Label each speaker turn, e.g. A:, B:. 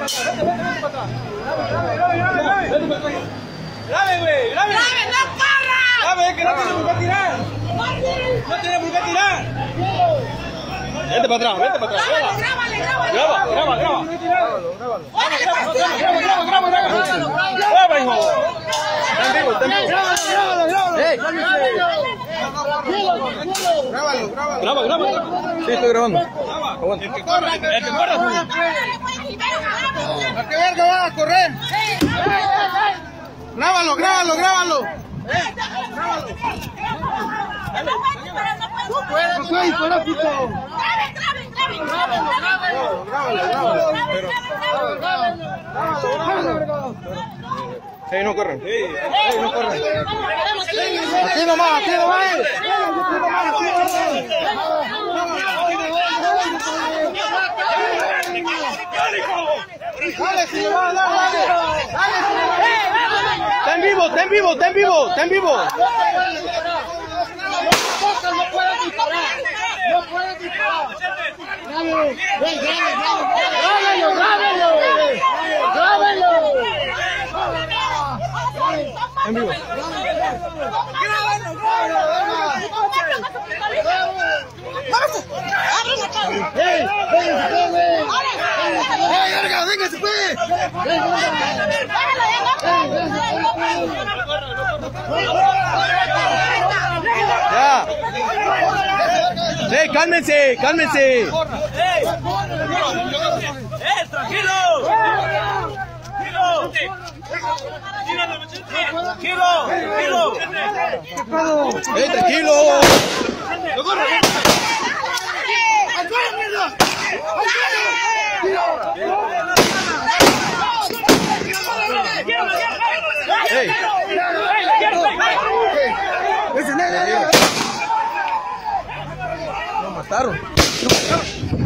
A: Grave, güey, grave.
B: ¡Grave, no corra!
A: Grave, que no tiene por qué tirar. No tiene por qué tirar. Vete para atrás, vete para atrás.
B: Grábale.
A: Graba. Graba, hijo. Graba. Sí, estoy grabando. El que corra.
C: ¿A qué verga vas a correr? Grábalo. No puedes disparar, puto.
A: Hey, no corran.
C: Aquí nomás. Dale, sí, dale.
A: Está en vivo.
C: No puedes disparar. Grábalo.
A: En vivo.
C: ¡Venga, se puede!
A: Ya. Cálmense.
B: Tranquilo.
A: Tranquilo. Lo mataron.